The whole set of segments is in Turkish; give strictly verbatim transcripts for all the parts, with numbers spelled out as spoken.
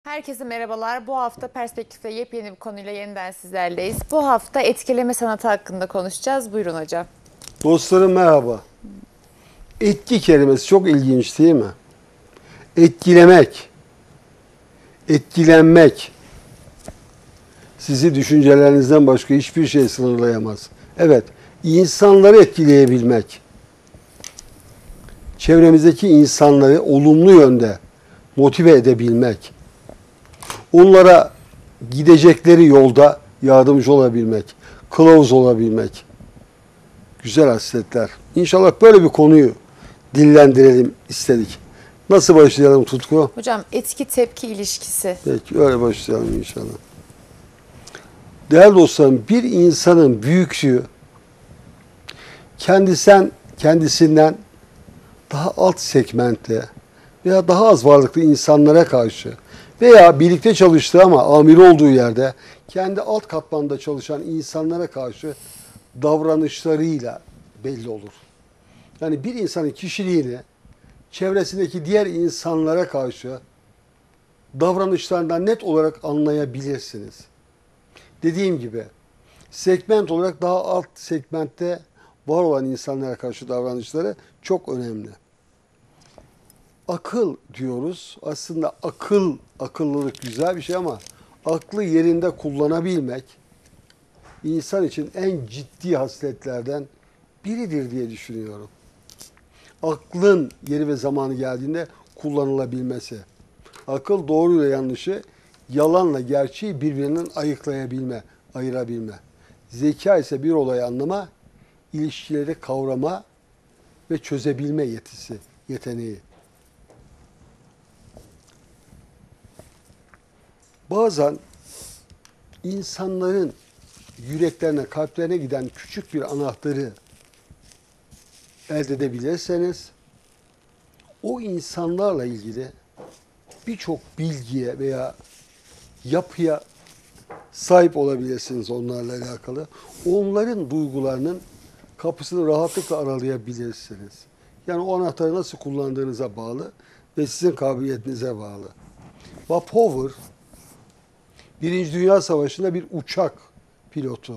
Herkese merhabalar. Bu hafta Perspektif'te yepyeni bir konuyla yeniden sizlerleyiz. Bu hafta etkileme sanatı hakkında konuşacağız. Buyurun hocam. Dostlarım merhaba. Etki kelimesi çok ilginç değil mi? Etkilemek, etkilenmek sizi düşüncelerinizden başka hiçbir şey sınırlayamaz. Evet, insanları etkileyebilmek, çevremizdeki insanları olumlu yönde motive edebilmek, onlara gidecekleri yolda yardımcı olabilmek, kılavuz olabilmek. Güzel hasletler. İnşallah böyle bir konuyu dillendirelim istedik. Nasıl başlayalım Tutku? Hocam etki tepki ilişkisi. Peki öyle başlayalım inşallah. Değerli dostlarım, bir insanın büyüklüğü kendisinden, kendisinden daha alt segmentte veya daha az varlıklı insanlara karşı veya birlikte çalıştığı ama amiri olduğu yerde kendi alt katmanda çalışan insanlara karşı davranışlarıyla belli olur. Yani bir insanın kişiliğini çevresindeki diğer insanlara karşı davranışlarından net olarak anlayabilirsiniz. Dediğim gibi segment olarak daha alt segmentte var olan insanlara karşı davranışları çok önemli. Akıl diyoruz. Aslında akıl, akıllılık güzel bir şey ama aklı yerinde kullanabilmek insan için en ciddi hasletlerden biridir diye düşünüyorum. Aklın yeri ve zamanı geldiğinde kullanılabilmesi. Akıl doğruyla yanlışı, yalanla gerçeği birbirinden ayıklayabilme, ayırabilme. Zeka ise bir olayı anlama, ilişkileri kavrama ve çözebilme yetisi, yeteneği. Bazen insanların yüreklerine, kalplerine giden küçük bir anahtarı elde edebilirseniz, o insanlarla ilgili birçok bilgiye veya yapıya sahip olabilirsiniz onlarla alakalı. Onların duygularının kapısını rahatlıkla aralayabilirsiniz. Yani o anahtarı nasıl kullandığınıza bağlı ve sizin kabiliyetinize bağlı. Vapor, Birinci Dünya Savaşı'nda bir uçak pilotu.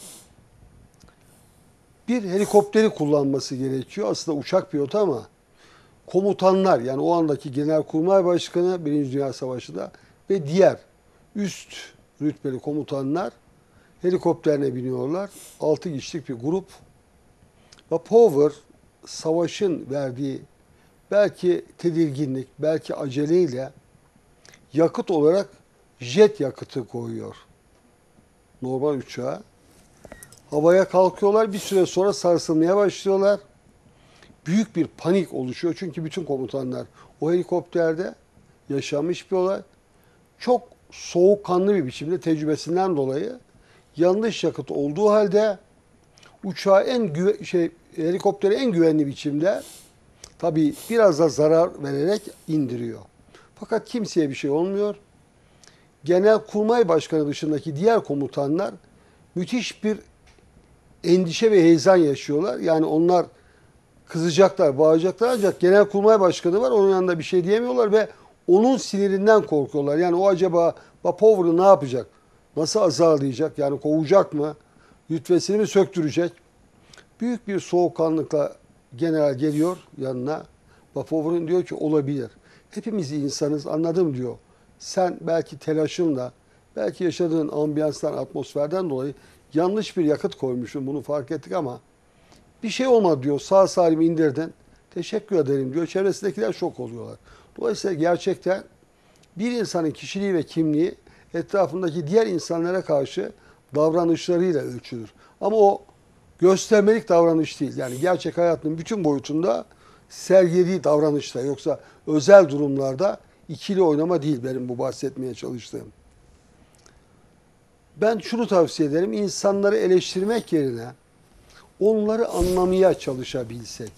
Bir helikopteri kullanması gerekiyor. Aslında uçak pilotu ama komutanlar, yani o andaki Genelkurmay Başkanı Birinci Dünya Savaşı'nda ve diğer üst rütbeli komutanlar helikopterine biniyorlar. Altı kişilik bir grup. Vapor, savaşın verdiği belki tedirginlik, belki aceleyle yakıt olarak jet yakıtı koyuyor. Normal uçağa. Havaya kalkıyorlar. Bir süre sonra sarsılmaya başlıyorlar. Büyük bir panik oluşuyor. Çünkü bütün komutanlar o helikopterde yaşanmış bir olay. Çok soğukkanlı bir biçimde tecrübesinden dolayı yanlış yakıt olduğu halde uçağı en güve- şey helikopteri en güvenli biçimde tabii biraz da zarar vererek indiriyor. Fakat kimseye bir şey olmuyor. Genelkurmay Başkanı dışındaki diğer komutanlar müthiş bir endişe ve heyecan yaşıyorlar. Yani onlar kızacaklar, bağıracaklar ancak Genelkurmay Başkanı var. Onun yanında bir şey diyemiyorlar ve onun sinirinden korkuyorlar. Yani o acaba Vapor'u ne yapacak? Nasıl azarlayacak? Yani kovacak mı? Rütbesini mi söktürecek? Büyük bir soğukkanlıkla general geliyor yanına. Vapor'un diyor ki olabilir. Hepimiz insanız, anladım diyor. Sen belki telaşınla, belki yaşadığın ambiyanstan, atmosferden dolayı yanlış bir yakıt koymuşsun. Bunu fark ettik ama bir şey olmadı diyor. Sağ salim indirdin. Teşekkür ederim diyor. Çevresindekiler şok oluyorlar. Dolayısıyla gerçekten bir insanın kişiliği ve kimliği etrafındaki diğer insanlara karşı davranışlarıyla ölçülür. Ama o göstermelik davranış değil. Yani gerçek hayatının bütün boyutunda sergilediği davranışta. Yoksa özel durumlarda ikili oynama değil benim bu bahsetmeye çalıştığım. Ben şunu tavsiye ederim. İnsanları eleştirmek yerine onları anlamaya çalışabilsek.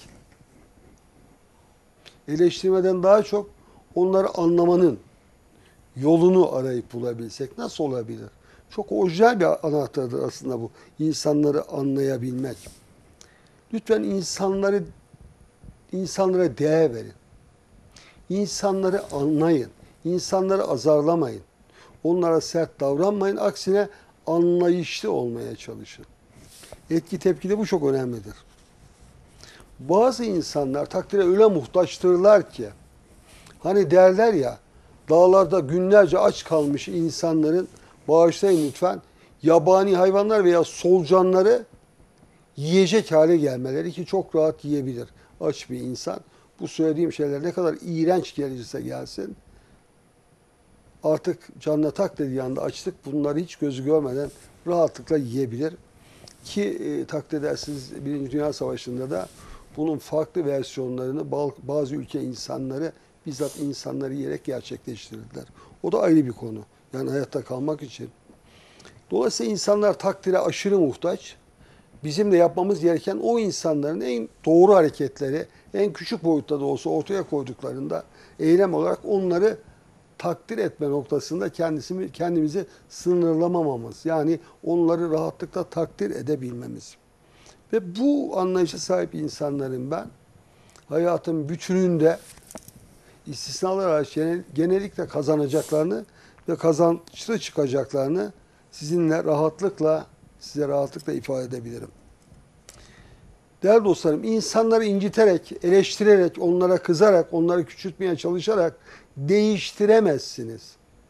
Eleştirmeden daha çok onları anlamanın yolunu arayıp bulabilsek nasıl olabilir? Çok orijinal bir anahtardır aslında bu. İnsanları anlayabilmek. Lütfen insanları insanlara değer verin. İnsanları anlayın. İnsanları azarlamayın. Onlara sert davranmayın. Aksine anlayışlı olmaya çalışın. Etki tepkide bu çok önemlidir. Bazı insanlar takdire öyle muhtaçtırlar ki, hani derler ya, dağlarda günlerce aç kalmış insanların, bağışlayın lütfen, yabani hayvanlar veya solucanları yiyecek hale gelmeleri, ki çok rahat yiyebilir aç bir insan. Bu söylediğim şeyler ne kadar iğrenç gelirse gelsin, artık canına tak dediği anda açlık bunları hiç gözü görmeden rahatlıkla yiyebilir. Ki e, takdir edersiniz Birinci Dünya Savaşı'nda da bunun farklı versiyonlarını bazı ülke insanları, bizzat insanları yiyerek gerçekleştirdiler. O da ayrı bir konu. Yani hayatta kalmak için. Dolayısıyla insanlar takdire aşırı muhtaç. Bizim de yapmamız gereken o insanların en doğru hareketleri, en küçük boyutta da olsa ortaya koyduklarında eylem olarak onları takdir etme noktasında kendisini, kendimizi sınırlamamamız. Yani onları rahatlıkla takdir edebilmemiz. Ve bu anlayışa sahip insanların ben hayatın bütününde istisnalar hariç genellikle kazanacaklarını ve kazançlı çıkacaklarını sizinle rahatlıkla, size rahatlıkla ifade edebilirim. Değerli dostlarım, insanları inciterek, eleştirerek, onlara kızarak, onları küçültmeye çalışarak değiştiremezsiniz.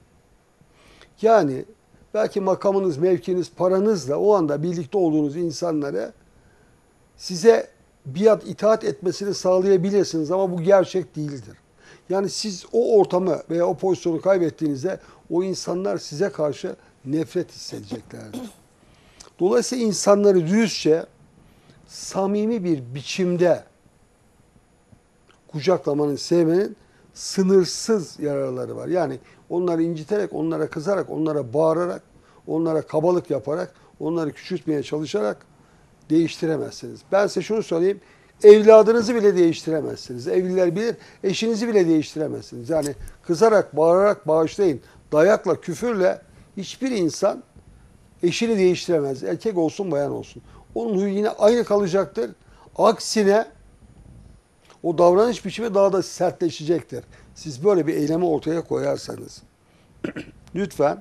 Yani belki makamınız, mevkiniz, paranızla o anda birlikte olduğunuz insanları size biat itaat etmesini sağlayabilirsiniz ama bu gerçek değildir. Yani siz o ortamı veya o pozisyonu kaybettiğinizde o insanlar size karşı nefret hissedeceklerdir. Dolayısıyla insanları dürüstçe, samimi bir biçimde kucaklamanın, sevmenin sınırsız yararları var. Yani onları inciterek, onlara kızarak, onlara bağırarak, onlara kabalık yaparak, onları küçültmeye çalışarak değiştiremezsiniz. Ben size şunu söyleyeyim, evladınızı bile değiştiremezsiniz. Evliler bilir, eşinizi bile değiştiremezsiniz. Yani kızarak, bağırarak, bağışlayın, dayakla, küfürle hiçbir insan eşini değiştiremez. Erkek olsun, bayan olsun. Onun huyu yine aynı kalacaktır. Aksine o davranış biçimi daha da sertleşecektir. Siz böyle bir eylemi ortaya koyarsanız. Lütfen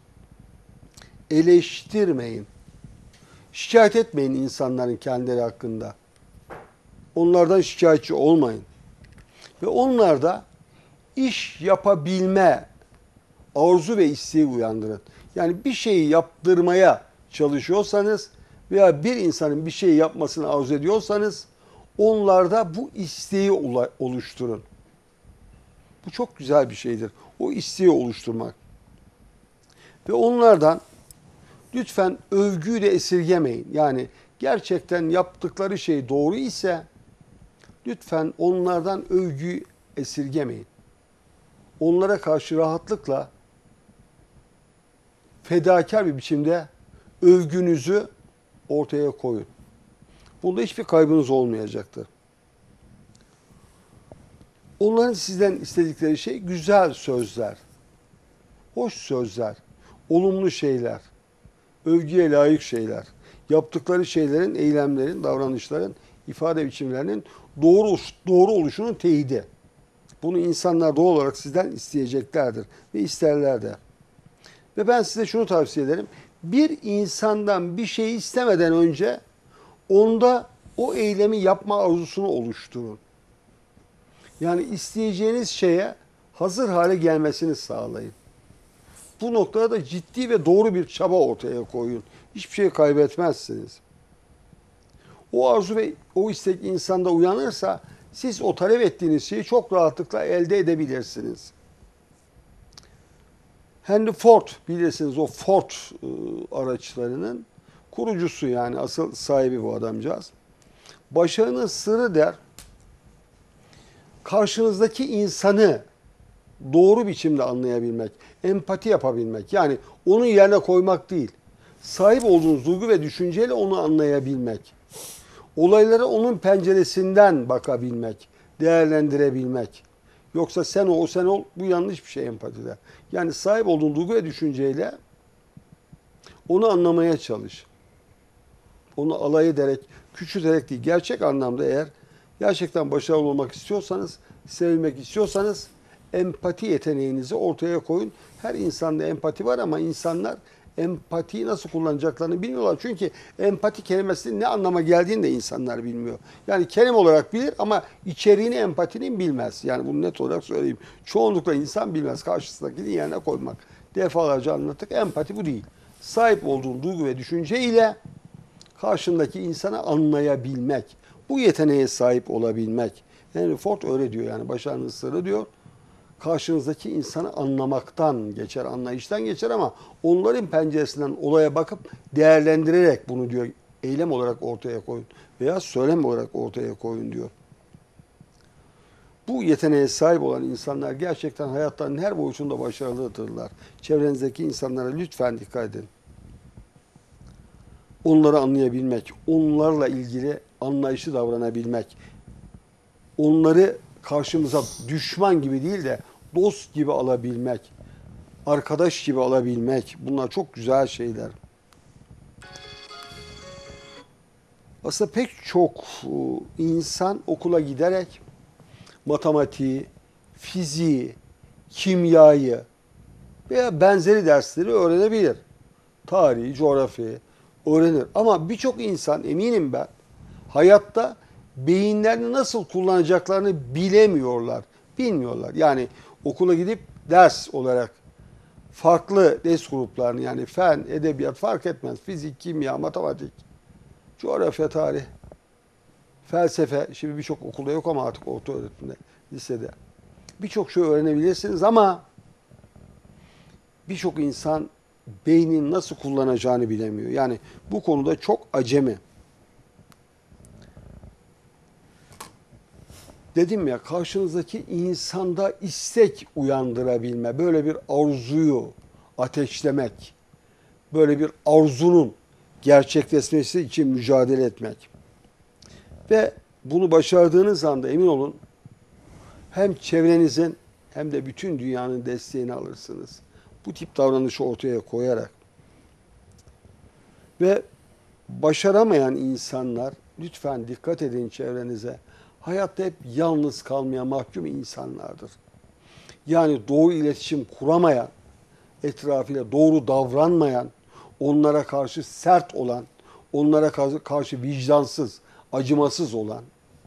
eleştirmeyin. Şikayet etmeyin insanların kendileri hakkında. Onlardan şikayetçi olmayın. Ve onlarda iş yapabilme arzu ve isteği uyandırın. Yani bir şeyi yaptırmaya çalışıyorsanız veya bir insanın bir şeyi yapmasını arzu ediyorsanız onlarda bu isteği oluşturun. Bu çok güzel bir şeydir. O isteği oluşturmak. Ve onlardan lütfen övgüyü de esirgemeyin. Yani gerçekten yaptıkları şey doğru ise lütfen onlardan övgüyü esirgemeyin. Onlara karşı rahatlıkla fedakar bir biçimde övgünüzü ortaya koyun. Bunda hiçbir kaybınız olmayacaktır. Onların sizden istedikleri şey güzel sözler, hoş sözler, olumlu şeyler, övgüye layık şeyler. Yaptıkları şeylerin, eylemlerin, davranışların, ifade biçimlerinin doğru doğru oluşunun teyidi. Bunu insanlar doğal olarak sizden isteyeceklerdir ve isterler de. Ve ben size şunu tavsiye ederim. Bir insandan bir şey istemeden önce onda o eylemi yapma arzusunu oluşturun. Yani isteyeceğiniz şeye hazır hale gelmesini sağlayın. Bu noktada da ciddi ve doğru bir çaba ortaya koyun. Hiçbir şey kaybetmezsiniz. O arzu ve o istek insanda uyanırsa siz o talep ettiğiniz şeyi çok rahatlıkla elde edebilirsiniz. Henry Ford, bilirsiniz o Ford e, araçlarının kurucusu, yani asıl sahibi bu adamcağız. Başarının sırrı der, karşınızdaki insanı doğru biçimde anlayabilmek, empati yapabilmek. Yani onun yerine koymak değil, sahip olduğunuz duygu ve düşünceyle onu anlayabilmek. Olaylara onun penceresinden bakabilmek, değerlendirebilmek. Yoksa sen ol, o sen ol, bu yanlış bir şey empatide. Yani sahip olduğun duygu ve düşünceyle onu anlamaya çalış. Onu alay ederek, küçülterek değil, gerçek anlamda eğer gerçekten başarılı olmak istiyorsanız, sevilmek istiyorsanız empati yeteneğinizi ortaya koyun. Her insanda empati var ama insanlar empatiyi nasıl kullanacaklarını bilmiyorlar. Çünkü empati kelimesinin ne anlama geldiğini de insanlar bilmiyor. Yani kelime olarak bilir ama içeriğini empatinin bilmez. Yani bunu net olarak söyleyeyim. Çoğunlukla insan bilmez. Karşısındakini yerine koymak. Defalarca anlattık. Empati bu değil. Sahip olduğun duygu ve düşünce ile karşındaki insanı anlayabilmek. Bu yeteneğe sahip olabilmek. Henry Ford öyle diyor, yani başarının sırrı diyor. Karşınızdaki insanı anlamaktan geçer, anlayıştan geçer ama onların penceresinden olaya bakıp değerlendirerek bunu diyor eylem olarak ortaya koyun veya söylem olarak ortaya koyun diyor. Bu yeteneğe sahip olan insanlar gerçekten hayatlarının her boyutunda başarılıdırlar. Çevrenizdeki insanlara lütfen dikkat edin. Onları anlayabilmek, onlarla ilgili anlayışlı davranabilmek, onları karşımıza düşman gibi değil de dost gibi alabilmek, arkadaş gibi alabilmek, bunlar çok güzel şeyler. Aslında pek çok insan okula giderek matematiği, fiziği, kimyayı veya benzeri dersleri öğrenebilir. Tarihi, coğrafyayı öğrenir. Ama birçok insan, eminim ben, hayatta beyinlerini nasıl kullanacaklarını bilemiyorlar, bilmiyorlar. Yani okula gidip ders olarak farklı ders gruplarını, yani fen, edebiyat fark etmez, fizik, kimya, matematik, coğrafya, tarih, felsefe, şimdi birçok okulda yok ama artık orta öğretimde, lisede. Birçok şey öğrenebilirsiniz ama birçok insan beynin nasıl kullanacağını bilemiyor. Yani bu konuda çok acemi. Dedim ya, karşınızdaki insanda istek uyandırabilme, böyle bir arzuyu ateşlemek, böyle bir arzunun gerçekleşmesi için mücadele etmek. Ve bunu başardığınız anda emin olun hem çevrenizin hem de bütün dünyanın desteğini alırsınız. Bu tip davranışı ortaya koyarak. Ve başaramayan insanlar, lütfen dikkat edin çevrenize, hayatta hep yalnız kalmaya mahkum insanlardır. Yani doğru iletişim kuramayan, etrafıyla doğru davranmayan, onlara karşı sert olan, onlara karşı vicdansız, acımasız olan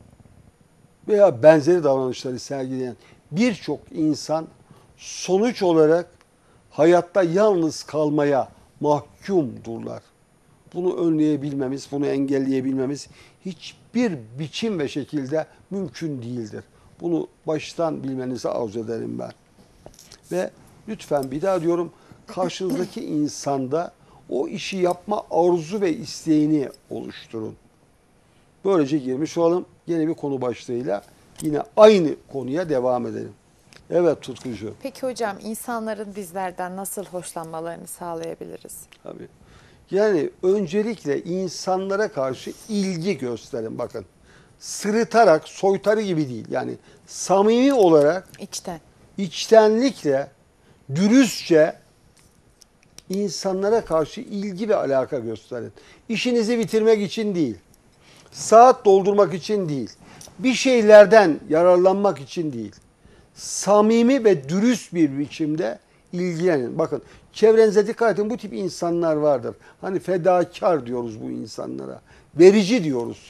veya benzeri davranışları sergileyen birçok insan sonuç olarak hayatta yalnız kalmaya mahkumdurlar. Bunu önleyebilmemiz, bunu engelleyebilmemiz hiçbir biçim ve şekilde mümkün değildir. Bunu baştan bilmenizi arzu ederim ben. Ve lütfen bir daha diyorum, karşınızdaki insanda o işi yapma arzu ve isteğini oluşturun. Böylece girmiş olalım. Yeni bir konu başlığıyla yine aynı konuya devam edelim. Evet Tutkucuğum. Peki hocam, insanların bizlerden nasıl hoşlanmalarını sağlayabiliriz? Tabii. Yani öncelikle insanlara karşı ilgi gösterin, bakın. Sırıtarak, soytarı gibi değil. Yani samimi olarak, İçten. içtenlikle, dürüstçe insanlara karşı ilgi ve alaka gösterin. İşinizi bitirmek için değil, saat doldurmak için değil, bir şeylerden yararlanmak için değil, samimi ve dürüst bir biçimde ilgilenin. Bakın, çevrenize dikkat edin, bu tip insanlar vardır. Hani fedakar diyoruz bu insanlara, verici diyoruz,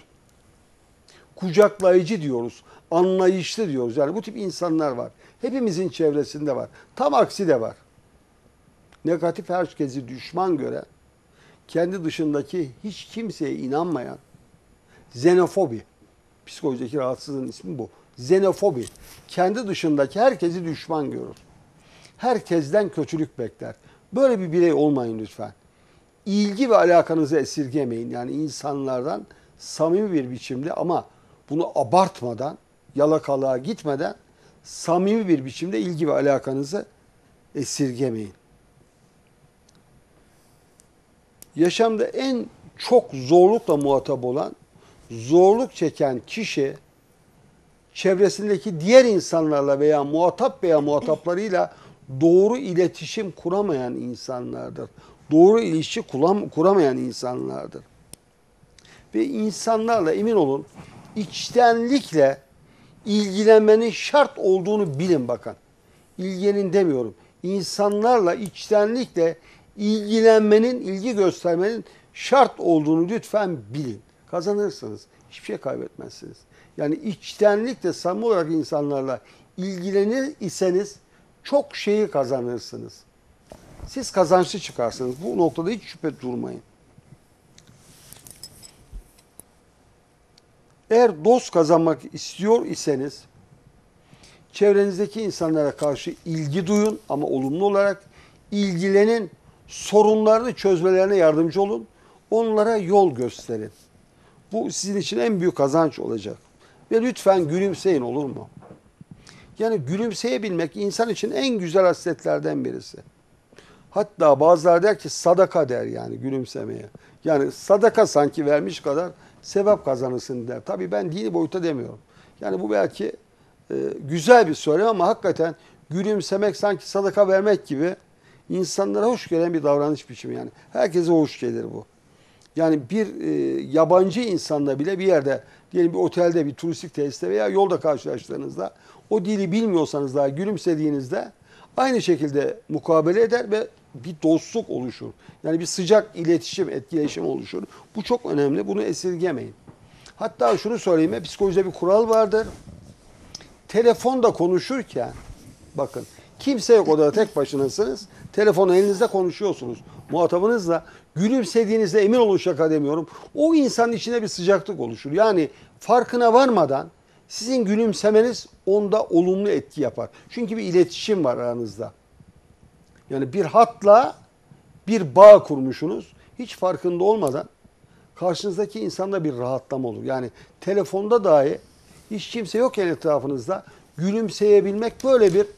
kucaklayıcı diyoruz, anlayışlı diyoruz. Yani bu tip insanlar var. Hepimizin çevresinde var. Tam aksi de var. Negatif herkesi düşman gören, kendi dışındaki hiç kimseye inanmayan, xenofobi, psikolojideki rahatsızlığın ismi bu. Xenofobi, kendi dışındaki herkesi düşman görür. Herkesten kötülük bekler. Böyle bir birey olmayın lütfen. İlgi ve alakanızı esirgemeyin. Yani insanlardan samimi bir biçimde, ama bunu abartmadan, yalakalığa gitmeden samimi bir biçimde ilgi ve alakanızı esirgemeyin. Yaşamda en çok zorlukla muhatap olan, zorluk çeken kişi çevresindeki diğer insanlarla veya muhatap veya muhataplarıyla doğru iletişim kuramayan insanlardır. Doğru ilişki kuramayan insanlardır. Ve insanlarla emin olun içtenlikle ilgilenmenin şart olduğunu bilin bakın. ilgilenin demiyorum. İnsanlarla içtenlikle ilgilenmenin, ilgi göstermenin şart olduğunu lütfen bilin. Kazanırsınız. Hiçbir şey kaybetmezsiniz. Yani içtenlikle samimi olarak insanlarla ilgilenir iseniz çok şeyi kazanırsınız. Siz kazançlı çıkarsınız. Bu noktada hiç şüphe durmayın. Eğer dost kazanmak istiyor iseniz çevrenizdeki insanlara karşı ilgi duyun ama olumlu olarak ilgilenin, sorunlarını çözmelerine yardımcı olun. Onlara yol gösterin. Bu sizin için en büyük kazanç olacak. Ve lütfen gülümseyin, olur mu? Yani gülümseyebilmek insan için en güzel hasletlerden birisi. Hatta bazıları der ki sadaka der yani gülümsemeye. Yani sadaka sanki vermiş kadar sevap kazanırsın der. Tabii ben dini boyuta demiyorum. Yani bu belki e, güzel bir söylem ama hakikaten gülümsemek sanki sadaka vermek gibi insanlara hoş gelen bir davranış biçimi yani. Herkese hoş gelir bu. Yani bir e, yabancı insanla bile bir yerde, diyelim bir otelde, bir turistik tesiste veya yolda karşılaştığınızda o dili bilmiyorsanız daha gülümsediğinizde aynı şekilde mukabele eder ve bir dostluk oluşur. Yani bir sıcak iletişim, etkileşim oluşur. Bu çok önemli. Bunu esirgemeyin. Hatta şunu söyleyeyim. Psikolojide bir kural vardır. Telefonda konuşurken bakın kimse yok odada, tek başınasınız. Telefonu elinizde konuşuyorsunuz. Muhatabınızla gülümsediğinizde emin olun, şaka demiyorum. O insanın içine bir sıcaklık oluşur. Yani farkına varmadan sizin gülümsemeniz onda olumlu etki yapar. Çünkü bir iletişim var aranızda. Yani bir hatla bir bağ kurmuşsunuz. Hiç farkında olmadan karşınızdaki insanda bir rahatlama olur. Yani telefonda dahi hiç kimse yokken etrafınızda gülümseyebilmek böyle bir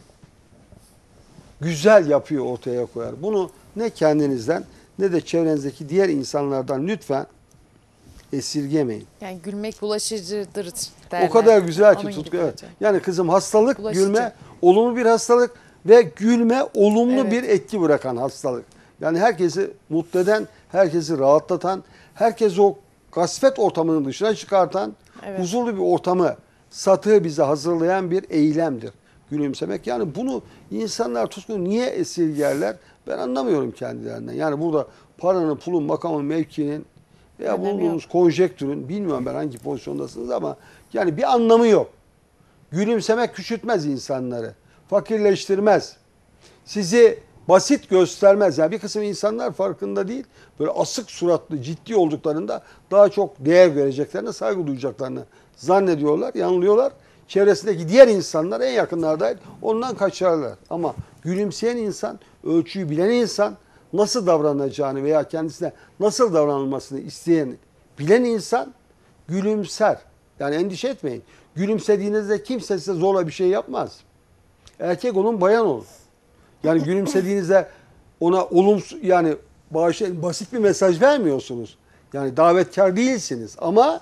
güzel yapıyı ortaya koyar. Bunu ne kendinizden ne de çevrenizdeki diğer insanlardan lütfen esirgemeyin. Yani gülmek bulaşıcıdır derler. O kadar güzel ki Onun Tutku. gibi Evet. hocam. Yani kızım hastalık, Bulaşıcı. gülme olumlu bir hastalık ve gülme olumlu Evet. bir etki bırakan hastalık. Yani herkesi mutlu eden, herkesi rahatlatan, herkesi o kasvet ortamının dışına çıkartan, Evet. huzurlu bir ortamı, satığı bize hazırlayan bir eylemdir gülümsemek. Yani bunu insanlar Tutku niye esirgerler? Ben anlamıyorum kendilerinden. Yani burada paranın, pulun, makamın, mevkinin veya Önemi bulunduğunuz yok. konjektürün, bilmiyorum ben hangi pozisyondasınız ama yani bir anlamı yok. Gülümsemek küçültmez insanları, fakirleştirmez, sizi basit göstermez. Yani bir kısım insanlar farkında değil, böyle asık suratlı, ciddi olduklarında daha çok değer vereceklerini, saygı duyacaklarını zannediyorlar, yanılıyorlar. Çevresindeki diğer insanlar, en yakınlar dahil, ondan kaçarlar. Ama gülümseyen insan, ölçüyü bilen insan, nasıl davranacağını veya kendisine nasıl davranılmasını isteyen, bilen insan gülümser. Yani endişe etmeyin. Gülümsediğinizde kimse size zorla bir şey yapmaz. Erkek olun, bayan olun. Yani gülümsediğinizde ona olumsuz, yani bağışlayın, basit bir mesaj vermiyorsunuz. Yani davetkar değilsiniz ama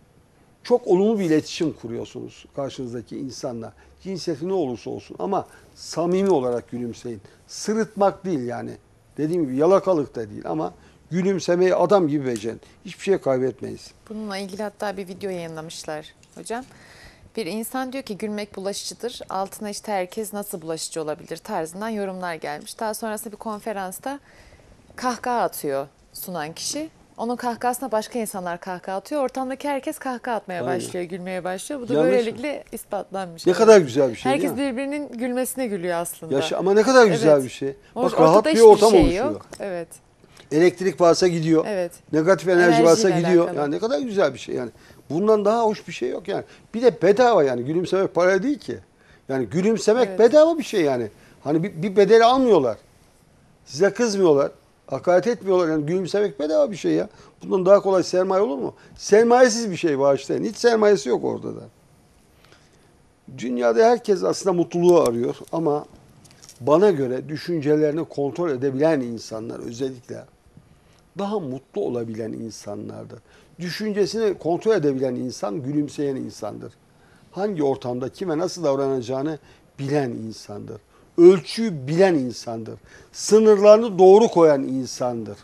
çok olumlu bir iletişim kuruyorsunuz karşınızdaki insanla. Cinsiyeti ne olursa olsun ama samimi olarak gülümseyin. Sırıtmak değil yani. Dediğim gibi yalakalık da değil ama gülümsemeyi adam gibi becerin. Hiçbir şey kaybetmeyiz. Bununla ilgili hatta bir video yayınlamışlar hocam. Bir insan diyor ki gülmek bulaşıcıdır. Altına işte herkes nasıl bulaşıcı olabilir tarzından yorumlar gelmiş. Daha sonrasında bir konferansta kahkaha atıyor sunan kişi. Onun kahkahasına başka insanlar kahkaha atıyor. Ortamdaki herkes kahkaha atmaya Aynen. başlıyor, gülmeye başlıyor. Bu da Yanlış. böylelikle ispatlanmış. Ne Evet. kadar güzel bir şey Herkes değil mi? birbirinin gülmesine gülüyor aslında. Yaşa, ama ne kadar güzel Evet. bir şey. Hoş- Bak rahat ortada bir hiçbir ortam şey oluşuyor. yok. Evet. Elektrik varsa gidiyor. Evet. Negatif enerji Enerjiyle varsa gidiyor. alakalı. Yani ne kadar güzel bir şey yani. Bundan daha hoş bir şey yok yani. Bir de bedava yani. Gülümsemek para değil ki. Yani gülümsemek Evet. bedava bir şey yani. Hani bir, bir bedeli almıyorlar. Size kızmıyorlar. Hakaret etmiyorlar. Yani gülümsemek bedava bir şey ya. Bundan daha kolay sermaye olur mu? Sermayesiz bir şey bağışlayın. Hiç sermayesi yok orada da. Dünyada herkes aslında mutluluğu arıyor ama bana göre düşüncelerini kontrol edebilen insanlar özellikle daha mutlu olabilen insanlardır. Düşüncesini kontrol edebilen insan gülümseyen insandır. Hangi ortamda kime nasıl davranacağını bilen insandır. Ölçüyü bilen insandır. Sınırlarını doğru koyan insandır.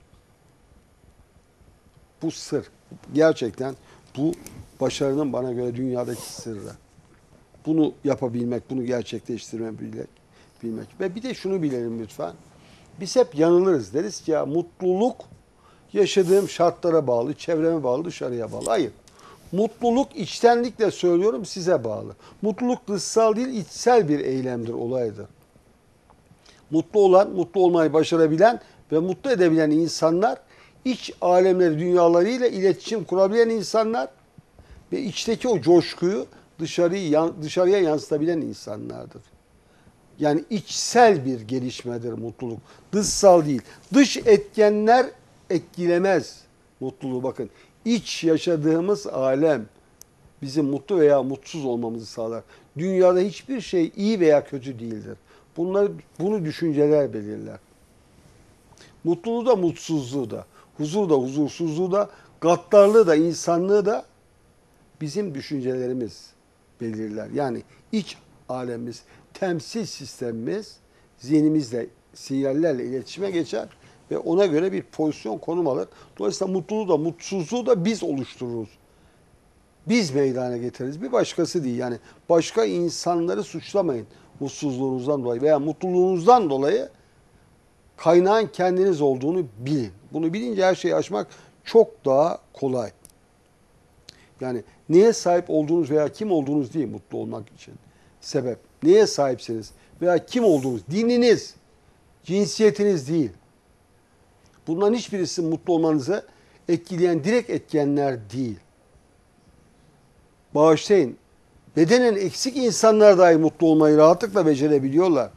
Bu sır. Gerçekten bu başarının bana göre dünyadaki sırrı. Bunu yapabilmek, bunu gerçekleştirmebilmek bilmek. Ve bir de şunu bilelim lütfen. Biz hep yanılırız. Deriz ki ya mutluluk yaşadığım şartlara bağlı, çevreme bağlı, dışarıya bağlı. Hayır. Mutluluk içtenlikle söylüyorum size bağlı. Mutluluk dışsal değil, içsel bir eylemdir, olaydır. Mutlu olan, mutlu olmayı başarabilen ve mutlu edebilen insanlar, iç alemleri, dünyalarıyla iletişim kurabilen insanlar ve içteki o coşkuyu dışarıyı, dışarıya yansıtabilen insanlardır. Yani içsel bir gelişmedir mutluluk. Dışsal değil. Dış etkenler etkilemez mutluluğu. Bakın, iç yaşadığımız alem bizim mutlu veya mutsuz olmamızı sağlar. Dünyada hiçbir şey iyi veya kötü değildir. Bunları, bunu düşünceler belirler. Mutluluğu da, mutsuzluğu da, huzur da, huzursuzluğu da, gaddarlığı da, insanlığı da bizim düşüncelerimiz belirler. Yani iç alemimiz, temsil sistemimiz zihnimizle, sinyallerle iletişime geçer ve ona göre bir pozisyon, konum alır. Dolayısıyla mutluluğu da, mutsuzluğu da biz oluştururuz. Biz meydana getiririz. Bir başkası değil. Yani başka insanları suçlamayın mutsuzluğunuzdan dolayı veya mutluluğunuzdan dolayı. Kaynağın kendiniz olduğunu bilin. Bunu bilince her şeyi aşmak çok daha kolay. Yani neye sahip olduğunuz veya kim olduğunuz değil mutlu olmak için sebep. Neye sahipsiniz veya kim olduğunuz, dininiz, cinsiyetiniz değil. Bunların hiçbirisi mutlu olmanızı etkileyen direkt etkenler değil. Bağışlayın. Bedenen eksik insanlar dahi mutlu olmayı rahatlıkla becerebiliyorlar.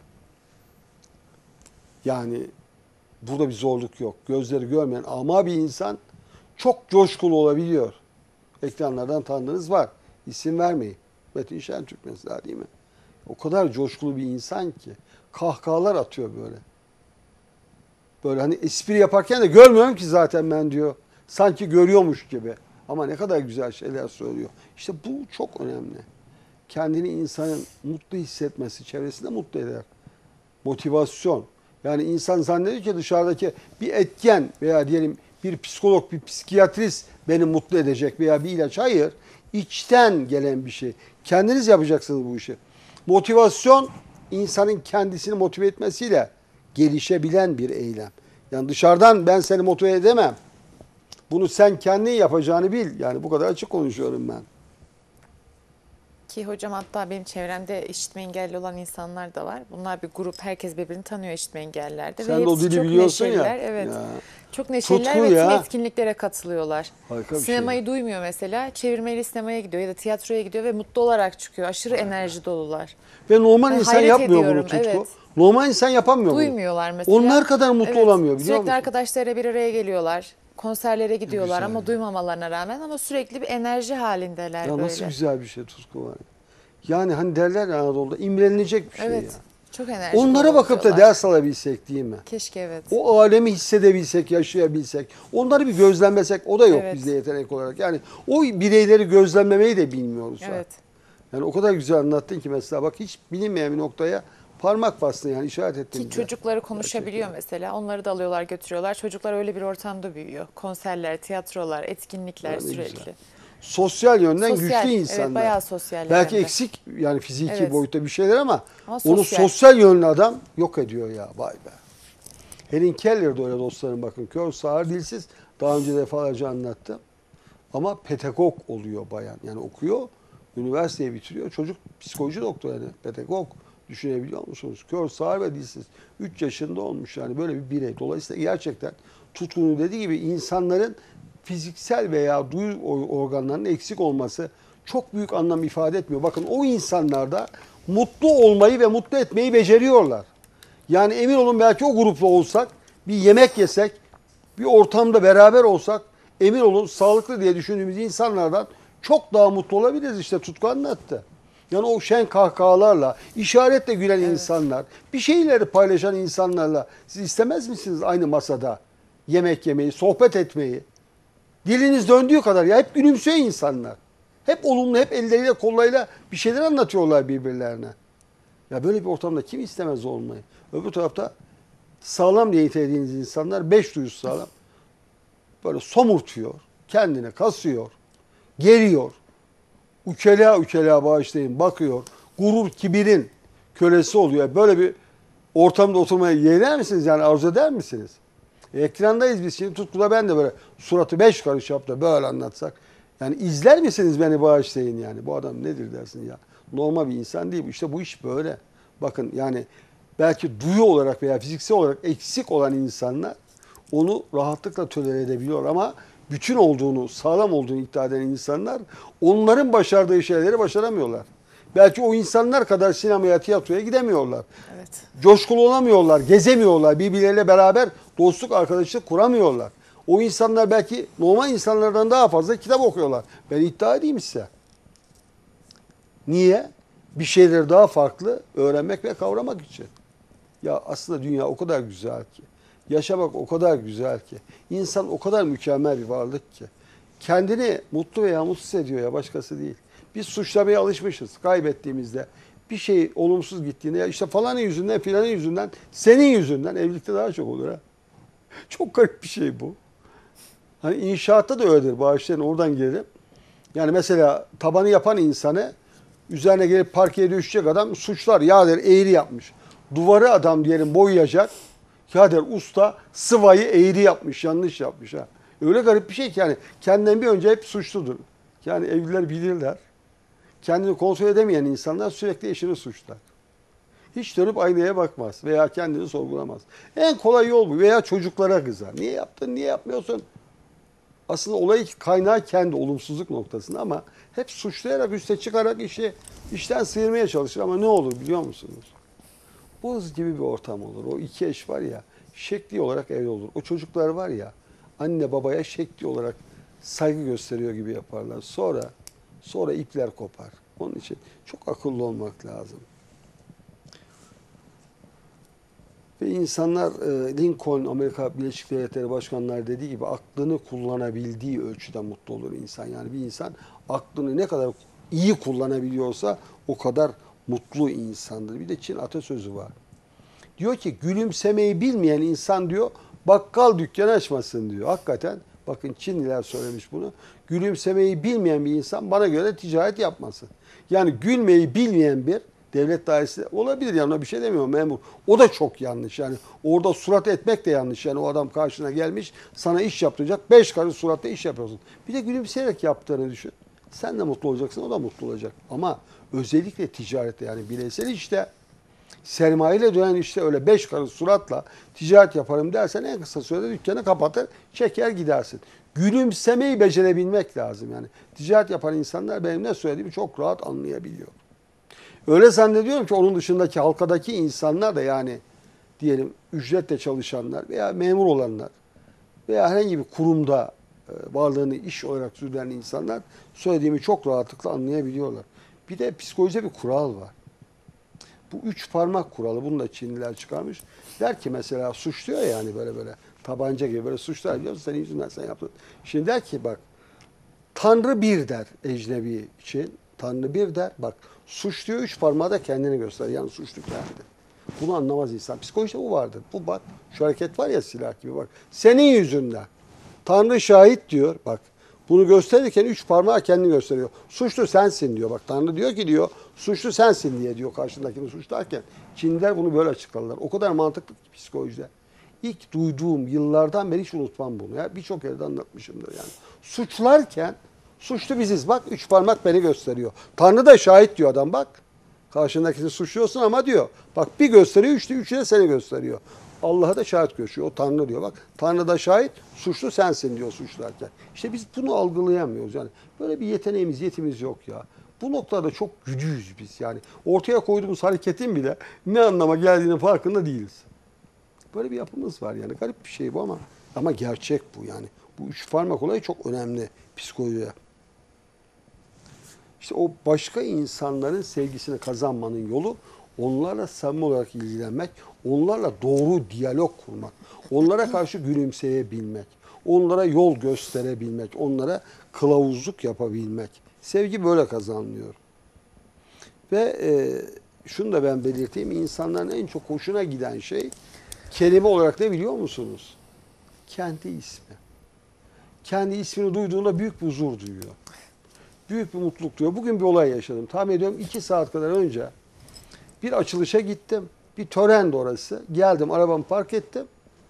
Yani burada bir zorluk yok. Gözleri görmeyen ama bir insan çok coşkulu olabiliyor. Ekranlardan tanıdığınız var. İsim vermeyin. Metin Şentürk mesela, değil mi? O kadar coşkulu bir insan ki kahkahalar atıyor böyle. Böyle hani espri yaparken de görmüyorum ki zaten ben diyor. Sanki görüyormuş gibi. Ama ne kadar güzel şeyler söylüyor. İşte bu çok önemli. Kendini insanın mutlu hissetmesi, çevresinde mutlu eder. Motivasyon. Yani insan zannediyor ki dışarıdaki bir etken veya diyelim bir psikolog, bir psikiyatrist beni mutlu edecek veya bir ilaç. Hayır. İçten gelen bir şey. Kendiniz yapacaksınız bu işi. Motivasyon insanın kendisini motive etmesiyle gelişebilen bir eylem. Yani dışarıdan ben seni motive edemem. Bunu sen kendin yapacağını bil. Yani bu kadar açık konuşuyorum ben. Ki hocam hatta benim çevremde işitme engelli olan insanlar da var. Bunlar bir grup, herkes birbirini tanıyor işitme engellilerde. Sen ve de o hepsi dili çok biliyorsun neşeliler. ya. Evet. Ya. Çok neşeliler Tutku ve ya. tüm etkinliklere katılıyorlar. Harika bir Sinemayı şey. duymuyor mesela. Çevirmeli sinemaya gidiyor ya da tiyatroya gidiyor ve mutlu olarak çıkıyor. Aşırı enerji dolular. Ve normal Ben insan hayret yapmıyor ediyorum, bunu Tutku. evet. Normal insan yapamıyor bunu. Duymuyorlar mesela. Onlar kadar mutlu Evet, olamıyor, biliyor sürekli musun? arkadaşlarıyla bir araya geliyorlar. Konserlere gidiyorlar güzel ama ya. duymamalarına rağmen ama sürekli bir enerji halindeler Ya böyle. nasıl güzel bir şey Tutku var. Yani hani derler ya Anadolu'da imrenilecek bir şey Evet. ya. Çok enerji Onlara dolu bakıp da oluyorlar. ders alabilsek, değil mi? Keşke, evet. O alemi hissedebilsek, yaşayabilsek. Onları bir gözlemlesek, o da yok Evet. bizde yetenek olarak. Yani o bireyleri gözlemlemeyi de bilmiyoruz. ha. Evet. Yani o kadar güzel anlattın ki mesela, bak hiç bilinmeyen bir noktaya parmak bastın, yani işaret ettin Ki bize. çocukları konuşabiliyor Gerçekten. mesela. Onları da alıyorlar, götürüyorlar. Çocuklar öyle bir ortamda büyüyor. Konserler, tiyatrolar, etkinlikler Ya ne sürekli. güzel. Sosyal yönden Sosyal, güçlü evet, insanlar. bayağı sosyal Belki hem de. eksik yani fiziki Evet. boyutta bir şeyler ama, Ama onu sosyal. sosyal yönlü adam yok ediyor ya, vay be. Helen Keller de öyle dostlarım, bakın kör, sağır, dilsiz. Daha önce defalarca anlattım. Ama pedagog oluyor bayan. Yani okuyor, üniversiteyi bitiriyor. Çocuk psikoloji doktoru, yani pedagog. Düşünebiliyor musunuz? Kör, sağır ve dilsiz. üç yaşında olmuş yani, böyle bir birey. Dolayısıyla gerçekten Tutku'nun dediği gibi insanların fiziksel veya duyu organlarının eksik olması çok büyük anlam ifade etmiyor. Bakın o insanlarda mutlu olmayı ve mutlu etmeyi beceriyorlar. Yani emin olun, belki o grupla olsak, bir yemek yesek, bir ortamda beraber olsak, emin olun sağlıklı diye düşündüğümüz insanlardan çok daha mutlu olabiliriz. İşte Tutku anlattı. Yani o şen kahkahalarla, işaretle gülen Evet. insanlar, bir şeyleri paylaşan insanlarla siz istemez misiniz aynı masada yemek yemeyi, sohbet etmeyi? Diliniz döndüğü kadar ya, hep gülümsüyor insanlar. Hep olumlu, hep elleriyle kollarıyla bir şeyler anlatıyorlar birbirlerine. Ya böyle bir ortamda kim istemez olmayı? Öbür tarafta sağlam diye nitelediğiniz insanlar, beş duyusu sağlam, böyle somurtuyor, kendine kasıyor, geriyor, ukela ukela bağışlayın bakıyor, gurur kibirin kölesi oluyor. Böyle bir ortamda oturmayı yeğler misiniz? Yani arzu eder misiniz? E, ekrandayız biz şimdi. Tutku'da ben de böyle suratı beş karış yaptı böyle anlatsak. Yani izler misiniz beni bağışlayın yani. Bu adam nedir dersin ya. Normal bir insan değil bu. İşte bu iş böyle. Bakın yani belki duyu olarak veya fiziksel olarak eksik olan insanlar onu rahatlıkla tolere edebiliyor ama bütün olduğunu, sağlam olduğunu iddia eden insanlar onların başardığı şeyleri başaramıyorlar. Belki o insanlar kadar sinemaya, tiyatroya gidemiyorlar. Evet. Coşkulu olamıyorlar, gezemiyorlar, birbirleriyle beraber dostluk, arkadaşlık kuramıyorlar. O insanlar belki normal insanlardan daha fazla kitap okuyorlar. Ben iddia edeyim size. Niye? Bir şeyleri daha farklı öğrenmek ve kavramak için. Ya aslında dünya o kadar güzel ki. Yaşamak o kadar güzel ki. İnsan o kadar mükemmel bir varlık ki. Kendini mutlu veya mutsuz ediyor ya başkası değil. Biz suçlamaya alışmışız kaybettiğimizde. Bir şey olumsuz gittiğinde ya işte falanın yüzünden filanın yüzünden senin yüzünden evlilikte daha çok olur ha. Çok garip bir şey bu. Hani inşaatta da öyledir. Bağışlayın oradan gelelim. Yani mesela tabanı yapan insanı üzerine gelip parkeye düşecek adam suçlar. Ya der eğri yapmış. Duvarı adam diyelim boyayacak. Ya der usta sıvayı eğri yapmış, yanlış yapmış ha. Öyle garip bir şey ki yani kendinden bir önce hep suçludur. Yani evliler bilirler. Kendini kontrol edemeyen insanlar sürekli eşini suçlar. Hiç dönüp aynaya bakmaz veya kendini sorgulamaz. En kolay yol bu veya çocuklara kızar. Niye yaptın, niye yapmıyorsun? Aslında olay kaynağı kendi olumsuzluk noktasında ama hep suçlayarak üste çıkarak işi işten sıyırmaya çalışır ama ne olur biliyor musunuz? Buz gibi bir ortam olur. O iki eş var ya şekli olarak evli olur. O çocuklar var ya anne babaya şekli olarak saygı gösteriyor gibi yaparlar. Sonra sonra ipler kopar. Onun için çok akıllı olmak lazım. Ve insanlar Lincoln Amerika Birleşik Devletleri Başkanları dediği gibi aklını kullanabildiği ölçüde mutlu olur insan. Yani bir insan aklını ne kadar iyi kullanabiliyorsa o kadar mutlu insandır. Bir de Çin atasözü var. Diyor ki gülümsemeyi bilmeyen insan diyor bakkal dükkanı açmasın diyor. Hakikaten bakın Çinliler söylemiş bunu. Gülümsemeyi bilmeyen bir insan bana göre ticaret yapmasın. Yani gülmeyi bilmeyen bir devlet dairesi olabilir yani bir şey demiyorum memur. O da çok yanlış yani orada surat etmek de yanlış yani o adam karşına gelmiş sana iş yaptıracak beş karış suratta iş yapıyorsun. Bir de gülümseyerek yaptığını düşün. Sen de mutlu olacaksın o da mutlu olacak ama özellikle ticarette yani bireysel işte sermayeyle dönen işte öyle beş karış suratla ticaret yaparım dersen en kısa sürede dükkanı kapatır çeker gidersin. Gülümsemeyi becerebilmek lazım yani. Ticaret yapan insanlar benim ne söylediğimi çok rahat anlayabiliyor. Öyle zannediyorum ki onun dışındaki halkadaki insanlar da yani diyelim ücretle çalışanlar veya memur olanlar veya herhangi bir kurumda varlığını iş olarak sürdüren insanlar söylediğimi çok rahatlıkla anlayabiliyorlar. Bir de psikolojide bir kural var. Bu üç parmak kuralı bunu da Çinliler çıkarmış. Der ki mesela suçluyor yani böyle böyle tabanca gibi böyle suçlar biliyor musun? Senin yüzünden sen yaptın. Şimdi der ki bak Tanrı bir der ecnebi için. Tanrı bir der. Bak suçluyor üç parmağı da kendini göster. Yani suçlu kendi. Bunu anlamaz insan. Psikolojide bu vardır. Bu bak şu hareket var ya silah gibi bak. Senin yüzünden. Tanrı şahit diyor. Bak bunu gösterirken üç parmağı kendini gösteriyor. Suçlu sensin diyor. Bak Tanrı diyor ki diyor suçlu sensin diye diyor karşındakini suçlarken. Çinliler bunu böyle açıkladılar. O kadar mantıklı ki psikolojide. İlk duyduğum yıllardan beri hiç unutmam bunu. Ya birçok yerde anlatmışımdır yani. Suçlarken suçlu biziz. Bak üç parmak beni gösteriyor. Tanrı da şahit diyor adam bak. Karşındakini suçluyorsun ama diyor. Bak bir gösteriyor üçte üçü de seni gösteriyor. Allah'a da şahit gösteriyor. O Tanrı diyor bak. Tanrı da şahit suçlu sensin diyor suçlarken. İşte biz bunu algılayamıyoruz yani. Böyle bir yeteneğimiz yetimiz yok ya. Bu noktada çok gücüyüz biz yani. Ortaya koyduğumuz hareketin bile ne anlama geldiğinin farkında değiliz. Böyle bir yapımız var yani. Garip bir şey bu ama ama gerçek bu yani. Bu üç parmak olayı çok önemli psikolojiye. İşte o başka insanların sevgisini kazanmanın yolu onlarla samimi olarak ilgilenmek, onlarla doğru diyalog kurmak, onlara karşı gülümseyebilmek, onlara yol gösterebilmek, onlara kılavuzluk yapabilmek. Sevgi böyle kazanılıyor. Ve e, şunu da ben belirteyim, insanların en çok hoşuna giden şey kelime olarak ne biliyor musunuz? Kendi ismi. Kendi ismini duyduğunda büyük bir huzur duyuyor. Büyük bir mutluluk duyuyor. Bugün bir olay yaşadım. Tahmin ediyorum iki saat kadar önce bir açılışa gittim. Bir törendi orası. Geldim, arabamı park ettim.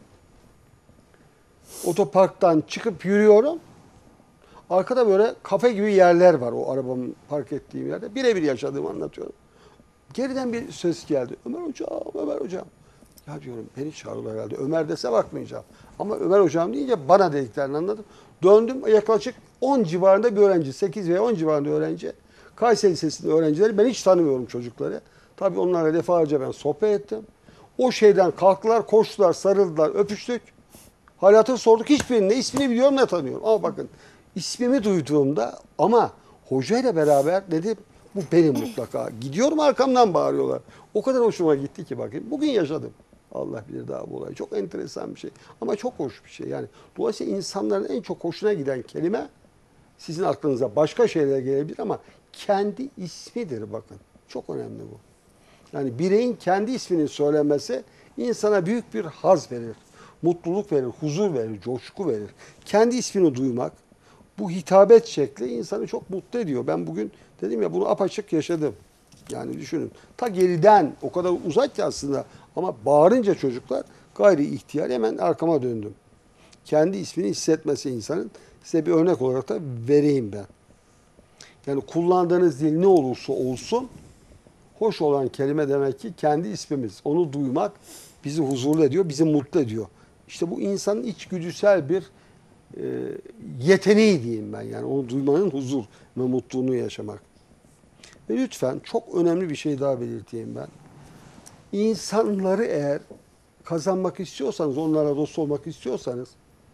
Otoparktan çıkıp yürüyorum. Arkada böyle kafe gibi yerler var o arabamın park ettiğim yerde. Birebir yaşadığımı anlatıyorum. Geriden bir ses geldi. Ömer hocam, Ömer hocam. Ya diyorum beni çağırıyorlar herhalde. Ömer dese bakmayacağım. Ama Ömer hocam deyince bana dediklerini anladım. Döndüm, yaklaşık on civarında bir öğrenci. sekiz veya on civarında öğrenci. Kayseri Lisesi'nde öğrencileri. Ben hiç tanımıyorum çocukları. Tabii onlarla defalarca ben sohbet ettim. O şeyden kalktılar, koştular, sarıldılar, öpüştük. Hayatını sorduk. Hiçbirinin ne ismini biliyorum ne tanıyorum. Ama bakın ismimi duyduğumda ama hocayla beraber dedim bu benim mutlaka. Gidiyorum arkamdan bağırıyorlar. O kadar hoşuma gitti ki bakın. Bugün yaşadım. Allah bilir daha bu olay. Çok enteresan bir şey. Ama çok hoş bir şey. Yani dolayısıyla insanların en çok hoşuna giden kelime sizin aklınıza başka şeyler gelebilir ama kendi ismidir bakın. Çok önemli bu. Yani bireyin kendi isminin söylenmesi insana büyük bir haz verir. Mutluluk verir, huzur verir, coşku verir. Kendi ismini duymak, bu hitabet şekli insanı çok mutlu ediyor. Ben bugün dedim ya bunu apaçık yaşadım. Yani düşünün. Ta geriden o kadar uzak ki aslında ama bağırınca çocuklar gayri ihtiyar hemen arkama döndüm. Kendi ismini hissetmesi insanın size bir örnek olarak da vereyim ben. Yani kullandığınız dil ne olursa olsun hoş olan kelime demek ki kendi ismimiz. Onu duymak bizi huzurlu ediyor, bizi mutlu ediyor. İşte bu insanın içgüdüsel bir e, yeteneği diyeyim ben. Yani onu duymanın huzur ve mutluluğunu yaşamak. Ve lütfen çok önemli bir şey daha belirteyim ben. İnsanları eğer kazanmak istiyorsanız, onlarla dost olmak istiyorsanız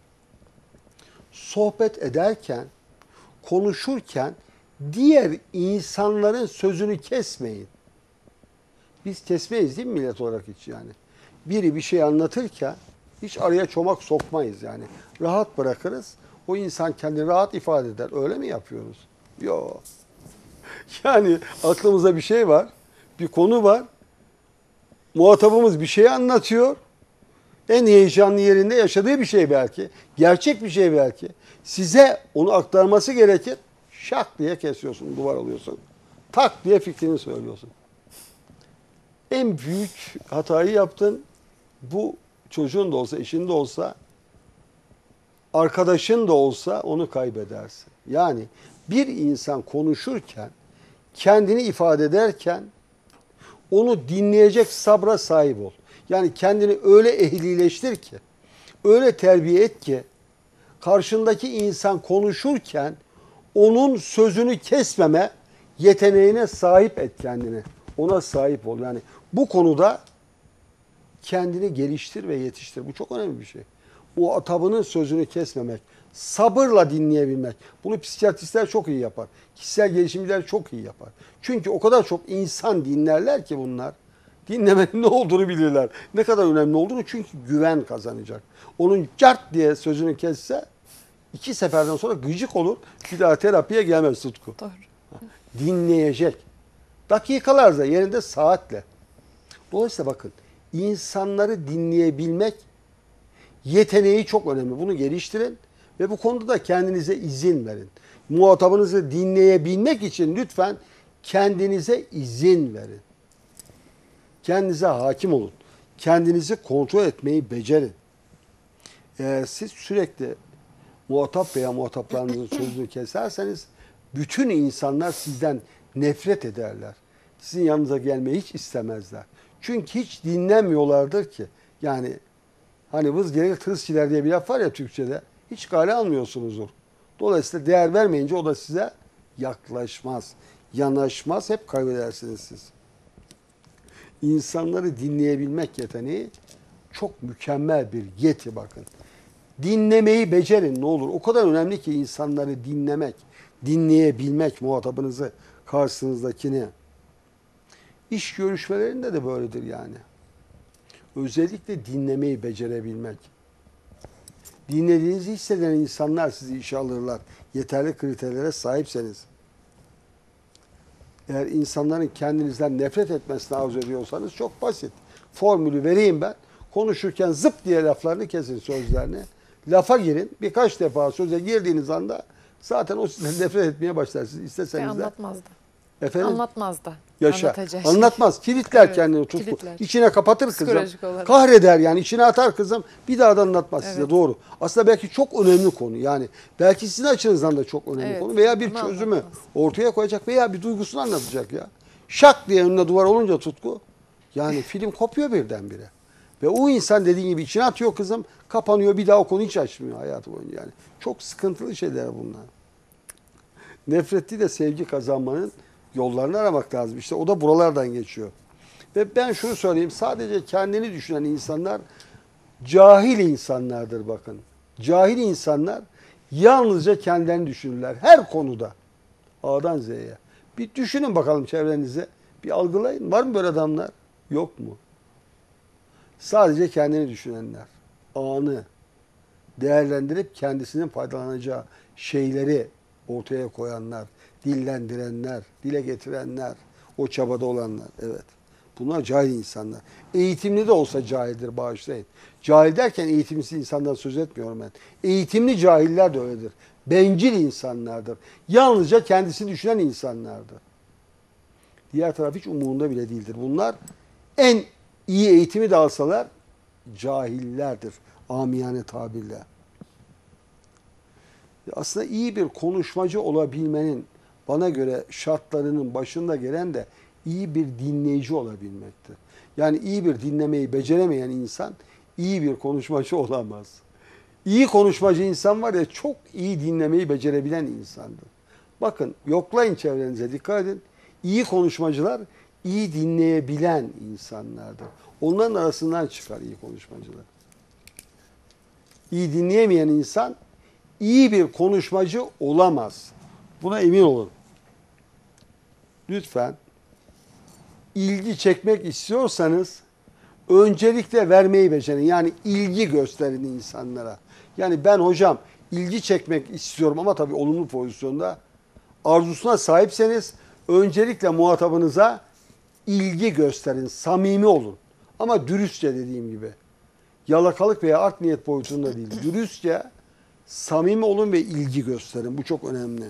sohbet ederken, konuşurken diğer insanların sözünü kesmeyin. Biz kesmeyiz değil mi millet olarak hiç yani? Biri bir şey anlatırken hiç araya çomak sokmayız yani. Rahat bırakırız. O insan kendini rahat ifade eder. Öyle mi yapıyoruz? Yok. Yani aklımızda bir şey var. Bir konu var. Muhatabımız bir şey anlatıyor. En heyecanlı yerinde yaşadığı bir şey belki. Gerçek bir şey belki. Size onu aktarması gerekir. Şak diye kesiyorsun, duvar alıyorsun. Tak diye fikrini söylüyorsun. En büyük hatayı yaptın. Bu çocuğun da olsa, eşin de olsa, arkadaşın da olsa onu kaybedersin. Yani bir insan konuşurken, kendini ifade ederken onu dinleyecek sabra sahip ol. Yani kendini öyle ehlileştir ki, öyle terbiye et ki karşındaki insan konuşurken onun sözünü kesmeme yeteneğine sahip et kendini. Ona sahip ol. Yani bu konuda kendini geliştir ve yetiştir. Bu çok önemli bir şey. O atabının sözünü kesmemek, sabırla dinleyebilmek. Bunu psikiyatristler çok iyi yapar. Kişisel gelişimciler çok iyi yapar. Çünkü o kadar çok insan dinlerler ki bunlar. Dinlemenin ne olduğunu bilirler. Ne kadar önemli olduğunu çünkü güven kazanacak. Onun cart diye sözünü kesse iki seferden sonra gıcık olur. Bir daha terapiye gelmez Tutku. Doğru. Dinleyecek. Dakikalarca yerinde saatle. Dolayısıyla bakın insanları dinleyebilmek yeteneği çok önemli. Bunu geliştirin ve bu konuda da kendinize izin verin. Muhatabınızı dinleyebilmek için lütfen kendinize izin verin. Kendinize hakim olun. Kendinizi kontrol etmeyi becerin. Eğer siz sürekli muhatap veya muhataplarınızın sözünü keserseniz bütün insanlar sizden nefret ederler. Sizin yanınıza gelmeyi hiç istemezler. Çünkü hiç dinlemiyorlardır ki. Yani hani vız gelir tırıs çiler diye bir laf var ya Türkçe'de. Hiç gale almıyorsunuzdur. Dolayısıyla değer vermeyince o da size yaklaşmaz, yanaşmaz. Hep kaybedersiniz siz. İnsanları dinleyebilmek yeteneği çok mükemmel bir yeti bakın. Dinlemeyi becerin ne olur. O kadar önemli ki insanları dinlemek, dinleyebilmek muhatabınızı, karşınızdakini. İş görüşmelerinde de böyledir yani. Özellikle dinlemeyi becerebilmek. Dinlediğinizi hisseden insanlar sizi işe alırlar. Yeterli kriterlere sahipseniz. Eğer insanların kendinizden nefret etmesini arzu ediyorsanız çok basit. Formülü vereyim ben. Konuşurken zıp diye laflarını kesin sözlerini. Lafa girin. Birkaç defa söze girdiğiniz anda zaten o sizden nefret etmeye başlar. Siz isteseniz de. Anlatmazdı. Efendim? Anlatmaz da. Yaşa. Anlatacağı şey. Anlatmaz. Kilitler Evet, kendini Tutku. kilitler. İçine kapatır kızım. Psikolojik olarak. Kahreder yani. İçine atar kızım. Bir daha da anlatmaz Evet. size. Doğru. Aslında belki çok önemli konu. Yani belki sizin açınızdan da çok önemli Evet, konu. Veya bir ama çözümü anlatmaz. ortaya koyacak veya bir duygusunu anlatacak ya. Şak diye önüne duvar olunca Tutku. Yani film kopuyor birdenbire. Ve o insan dediğin gibi içine atıyor kızım. Kapanıyor. Bir daha o konu hiç açmıyor hayatı boyunca yani. Çok sıkıntılı şeyler bunlar. Nefretli de sevgi kazanmanın yollarını aramak lazım. İşte o da buralardan geçiyor. Ve ben şunu söyleyeyim. Sadece kendini düşünen insanlar cahil insanlardır bakın. Cahil insanlar yalnızca kendilerini düşünürler. Her konuda. A'dan Z'ye. Bir düşünün bakalım çevrenize. Bir algılayın. Var mı böyle adamlar? Yok mu? Sadece kendini düşünenler. Anı değerlendirip kendisinin faydalanacağı şeyleri ortaya koyanlar, dillendirenler, dile getirenler, o çabada olanlar. Evet. Bunlar cahil insanlar. Eğitimli de olsa cahildir, bağışlayın. Cahil derken eğitimsiz insandan söz etmiyorum ben. Eğitimli cahiller de öyledir. Bencil insanlardır. Yalnızca kendisini düşünen insanlardır. Diğer taraf hiç umurunda bile değildir. Bunlar en iyi eğitimi de alsalar cahillerdir. Amiyane tabirle. Aslında iyi bir konuşmacı olabilmenin bana göre şartlarının başında gelen de iyi bir dinleyici olabilmektir. Yani iyi bir dinlemeyi beceremeyen insan iyi bir konuşmacı olamaz. İyi konuşmacı insan var ya çok iyi dinlemeyi becerebilen insandır. Bakın yoklayın çevrenize dikkat edin. İyi konuşmacılar iyi dinleyebilen insanlardır. Onların arasından çıkar iyi konuşmacılar. İyi dinleyemeyen insan iyi bir konuşmacı olamaz. Buna emin olun. Lütfen ilgi çekmek istiyorsanız öncelikle vermeyi becerin. Yani ilgi gösterin insanlara. Yani ben hocam ilgi çekmek istiyorum ama tabii olumlu pozisyonda arzusuna sahipseniz öncelikle muhatabınıza ilgi gösterin. Samimi olun. Ama dürüstçe dediğim gibi. Yalakalık veya art niyet boyutunda değil. Dürüstçe samimi olun ve ilgi gösterin. Bu çok önemli.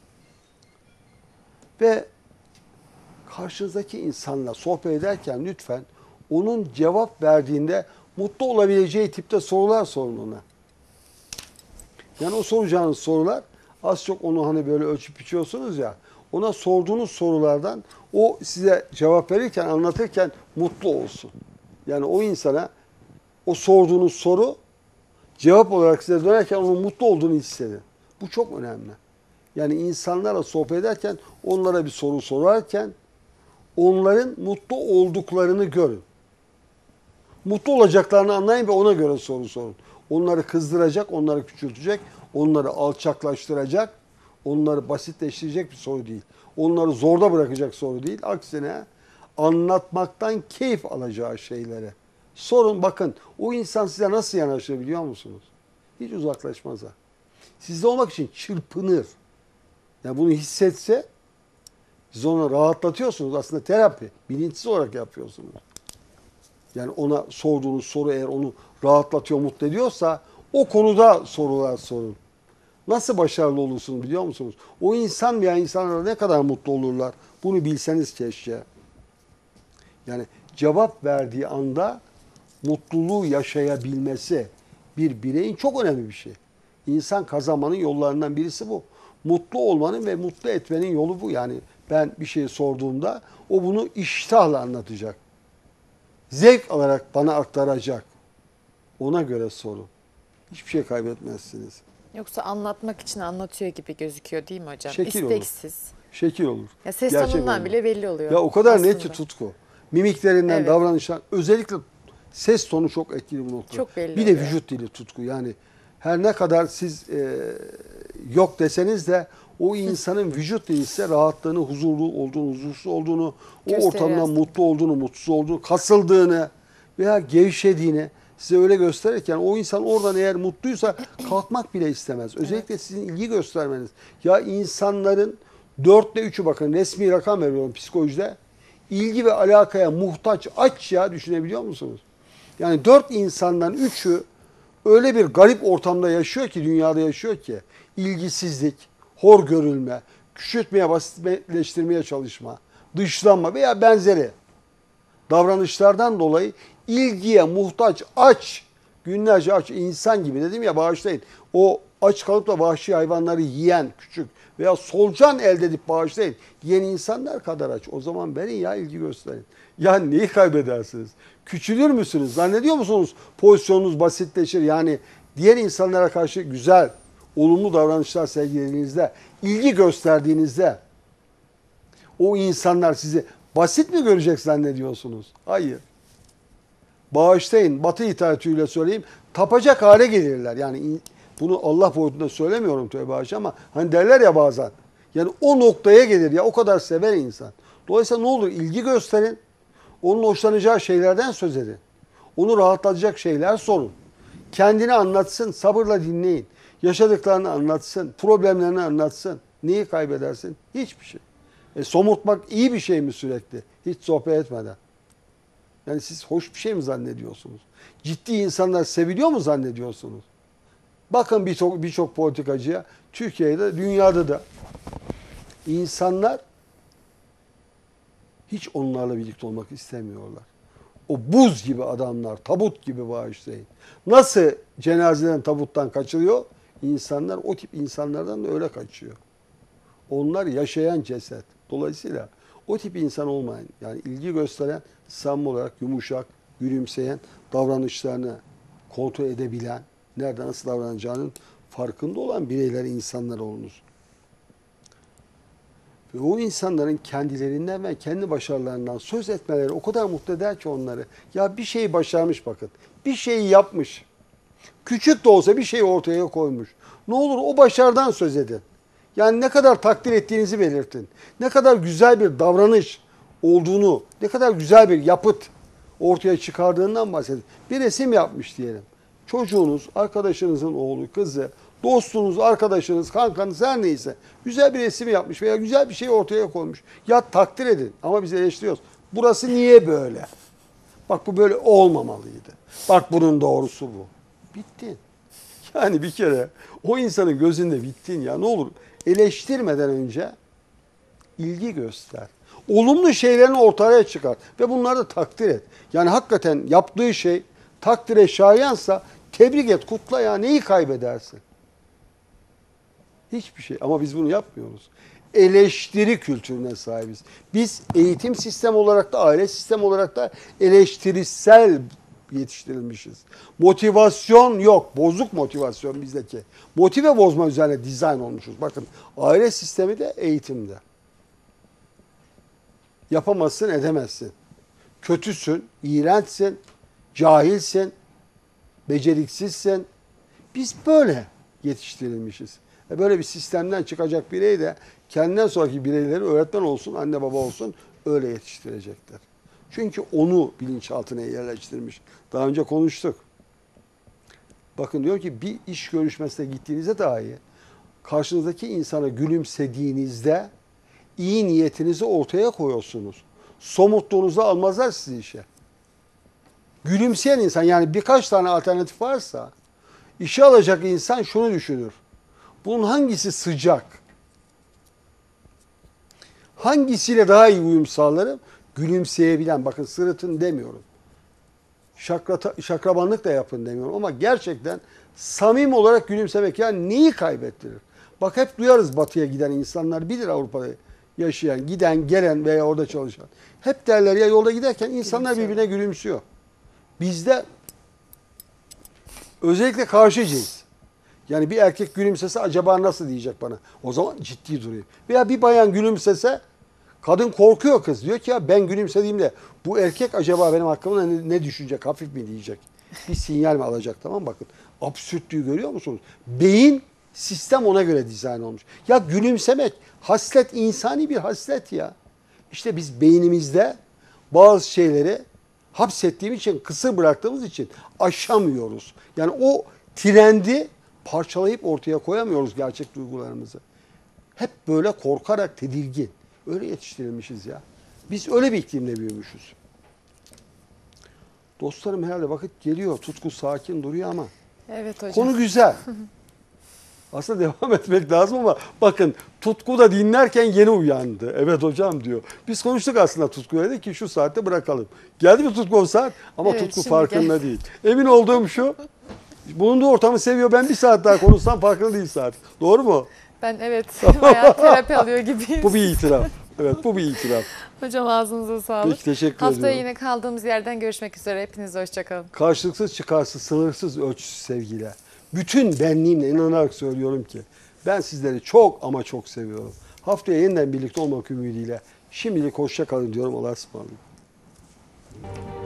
Ve karşınızdaki insanla sohbet ederken lütfen onun cevap verdiğinde mutlu olabileceği tipte sorular sorun ona. Yani o soracağınız sorular az çok onu hani böyle ölçüp biçiyorsunuz ya, ona sorduğunuz sorulardan o size cevap verirken, anlatırken mutlu olsun. Yani o insana o sorduğunuz soru cevap olarak size dönerken onun mutlu olduğunu hissedin. Bu çok önemli. Yani insanlarla sohbet ederken, onlara bir soru sorarken onların mutlu olduklarını görün. Mutlu olacaklarını anlayın ve ona göre soru sorun. Onları kızdıracak, onları küçültecek, onları alçaklaştıracak, onları basitleştirecek bir soru değil. Onları zorda bırakacak soru değil. Aksine anlatmaktan keyif alacağı şeylere sorun. Bakın o insan size nasıl yanaşır biliyor musunuz? Hiç uzaklaşmaz ha. Sizde olmak için çırpınır. Yani bunu hissetse siz onu rahatlatıyorsunuz. Aslında terapi. Bilinçsiz olarak yapıyorsunuz. Yani ona sorduğunuz soru eğer onu rahatlatıyor, mutlu ediyorsa o konuda sorular sorun. Nasıl başarılı olursunuz biliyor musunuz? O insan veya insanlar ne kadar mutlu olurlar bunu bilseniz keşke. Yani cevap verdiği anda mutluluğu yaşayabilmesi bir bireyin çok önemli bir şey. İnsan kazanmanın yollarından birisi bu. Mutlu olmanın ve mutlu etmenin yolu bu. Yani ben bir şey sorduğumda o bunu iştahla anlatacak. Zevk alarak bana aktaracak. Ona göre sorun. Hiçbir şey kaybetmezsiniz. Yoksa anlatmak için anlatıyor gibi gözüküyor değil mi hocam? Şekil olur. İsteksiz. Şekil olur. Ya ses Gerçek tonundan olur. bile belli oluyor. Ya o kadar aslında. net ki Tutku. Mimiklerinden, Evet. davranışlar, özellikle ses tonu çok etkili bu noktada. Çok belli Bir de oluyor. vücut dili Tutku. Yani her ne kadar siz e, yok deseniz de o insanın vücut dili size rahatlığını, huzurlu olduğunu, huzursuz olduğunu, o Gösteriyor ortamdan aslında. mutlu olduğunu, mutsuz olduğunu, kasıldığını veya gevşediğini size öyle gösterirken o insan oradan eğer mutluysa kalkmak bile istemez. Özellikle sizin ilgi göstermeniz. Ya insanların dörtte üçü bakın resmi rakam veriyorum psikolojide. İlgi ve alakaya muhtaç, aç ya düşünebiliyor musunuz? Yani dört insandan üçü öyle bir garip ortamda yaşıyor ki, dünyada yaşıyor ki ilgisizlik, hor görülme, küçültmeye, basitleştirmeye çalışma, dışlanma veya benzeri davranışlardan dolayı ilgiye muhtaç, aç, günlerce aç insan gibi dedim ya, bağışlayın. O aç kalıp da vahşi hayvanları yiyen küçük veya solucan elde edip bağışlayın yiyen insanlar kadar aç. O zaman verin ya, ilgi gösterin. Ya neyi kaybedersiniz? Küçülür müsünüz? Zannediyor musunuz pozisyonunuz basitleşir? Yani diğer insanlara karşı güzel, olumlu davranışlar sergilediğinizde, ilgi gösterdiğinizde o insanlar sizi basit mi görecek zannediyorsunuz? Hayır. Bağışlayın, Batı ithaliyle söyleyeyim, tapacak hale gelirler. Yani bunu Allah boyutunda söylemiyorum tövbe haşa, ama hani derler ya bazen. Yani o noktaya gelir ya, o kadar sever insan. Dolayısıyla ne olur, ilgi gösterin. Onun hoşlanacağı şeylerden söz edin. Onu rahatlatacak şeyler sorun. Kendini anlatsın, sabırla dinleyin. Yaşadıklarını anlatsın, problemlerini anlatsın. Neyi kaybedersin? Hiçbir şey. E, somurtmak iyi bir şey mi sürekli? Hiç sohbet etmeden. Yani siz hoş bir şey mi zannediyorsunuz? Ciddi insanlar seviliyor mu zannediyorsunuz? Bakın birçok birçok politikacıya, Türkiye'de, dünyada da insanlar hiç onlarla birlikte olmak istemiyorlar. O buz gibi adamlar, tabut gibi, bağışlayın. Nasıl cenazeden, tabuttan kaçılıyor? İnsanlar o tip insanlardan da öyle kaçıyor. Onlar yaşayan ceset. Dolayısıyla o tip insan olmayın. Yani ilgi gösteren, samimi olarak yumuşak, gülümseyen, davranışlarını kontrol edebilen, nerede nasıl davranacağının farkında olan bireyler, insanlar olunuz. Ve o insanların kendilerinden ve kendi başarılarından söz etmeleri o kadar mutlu eder ki onları. Ya bir şeyi başarmış bakın. Bir şeyi yapmış. Küçük de olsa bir şeyi ortaya koymuş. Ne olur o başarıdan söz edin. Yani ne kadar takdir ettiğinizi belirtin. Ne kadar güzel bir davranış olduğunu, ne kadar güzel bir yapıt ortaya çıkardığından bahsedin. Bir resim yapmış diyelim. Çocuğunuz, arkadaşınızın oğlu, kızı, dostunuz, arkadaşınız, kankanız, her neyse güzel bir resim yapmış veya güzel bir şey ortaya koymuş. Ya takdir edin, ama biz eleştiriyoruz. Burası niye böyle? Bak bu böyle olmamalıydı. Bak bunun doğrusu bu. Bittin. Yani bir kere o insanın gözünde bittin ya. Ne olur eleştirmeden önce ilgi göster. Olumlu şeylerini ortaya çıkar ve bunları da takdir et. Yani hakikaten yaptığı şey takdire şayansa tebrik et, kutla ya. Neyi kaybedersin? Hiçbir şey. Ama biz bunu yapmıyoruz. Eleştiri kültürüne sahibiz. Biz eğitim sistemi olarak da, aile sistemi olarak da eleştirisel yetiştirilmişiz. Motivasyon yok. Bozuk motivasyon bizdeki. Motive bozma üzerine dizayn olmuşuz. Bakın aile sistemi de eğitimde. Yapamazsın, edemezsin. Kötüsün, iğrençsin, cahilsin, beceriksizsin. Biz böyle yetiştirilmişiz. E böyle bir sistemden çıkacak birey de kendinden sonraki bireyleri öğretmen olsun, anne baba olsun öyle yetiştirecekler. Çünkü onu bilinçaltına yerleştirmiş. Daha önce konuştuk. Bakın diyor ki bir iş görüşmesine gittiğinizde dahi karşınızdaki insana gülümsediğinizde iyi niyetinizi ortaya koyuyorsunuz. Somurttuğunuzda almazlar sizi işe. Gülümseyen insan, yani birkaç tane alternatif varsa işe alacak insan şunu düşünür. Bunun hangisi sıcak? Hangisiyle daha iyi uyum sağlarım? Gülümseyebilen, bakın sırıtın demiyorum. Şakrata, şakrabanlık da yapın demiyorum ama gerçekten samimi olarak gülümsemek, yani neyi kaybettirir? Bak hep duyarız batıya giden insanlar, bilir Avrupa'da yaşayan, giden, gelen veya orada çalışan. Hep derler ya, yolda giderken insanlar birbirine gülümsüyor. Bizde özellikle karşıcıyız. Yani bir erkek gülümsese acaba nasıl diyecek bana? O zaman ciddi duruyor. Veya bir bayan gülümsese kadın korkuyor, kız. Diyor ki ya ben gülümsediğimde bu erkek acaba benim hakkımda ne, ne düşünecek? Hafif mi diyecek? Bir sinyal mi alacak? Tamam mı? Bakın absürtlüğü görüyor musunuz? Beyin sistem ona göre dizayn olmuş. Ya gülümsemek haslet, insani bir haslet ya. İşte biz beynimizde bazı şeyleri hapsettiğimiz için, kısır bıraktığımız için aşamıyoruz. Yani o trendi parçalayıp ortaya koyamıyoruz gerçek duygularımızı. Hep böyle korkarak, tedirgin. Öyle yetiştirilmişiz ya. Biz öyle bir iklimde büyümüşüz. Dostlarım herhalde vakit geliyor. Tutku sakin duruyor ama Evet hocam. konu güzel. Aslında devam etmek lazım ama bakın Tutku da dinlerken yeni uyandı. Evet hocam diyor. Biz konuştuk aslında Tutku'ya, dedik ki şu saatte bırakalım. Geldi mi Tutku o saat? Ama Evet, Tutku şimdi farkında gel. değil. Emin olduğum şu, bulunduğu ortamı seviyor. Ben bir saat daha konuşsam farkında değil saat. Doğru mu? Ben evet bayağı terapi alıyor gibiyim. Bu bir itiraf. Evet, bu bir itiraf. Hocam ağzınıza sağlık. Peki, teşekkür Haftaya ediyorum. yine kaldığımız yerden görüşmek üzere. Hepinize hoşçakalın. Karşılıksız çıkarsız, sınırsız ölçüsüz sevgiyle. Bütün benliğimle inanarak söylüyorum ki ben sizleri çok ama çok seviyorum. Haftaya yeniden birlikte olmak ümidiyle şimdilik hoşça kalın diyorum. Allah'a ısmarladık.